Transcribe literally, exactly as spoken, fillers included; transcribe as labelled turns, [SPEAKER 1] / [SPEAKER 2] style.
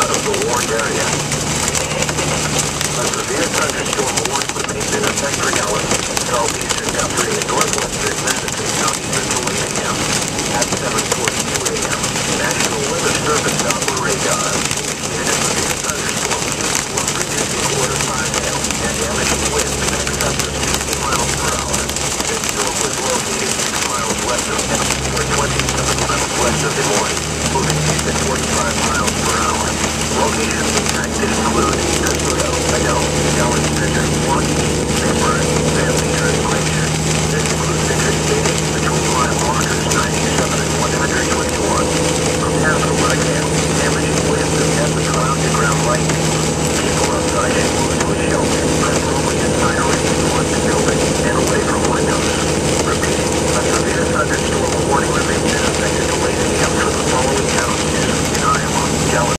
[SPEAKER 1] out of the warned area. A severe thunderstorm warning remains in effect for Dallas, southeastern Guthrie, and northwestern Madison counties until eight a m At seven forty-two a m, National Weather Service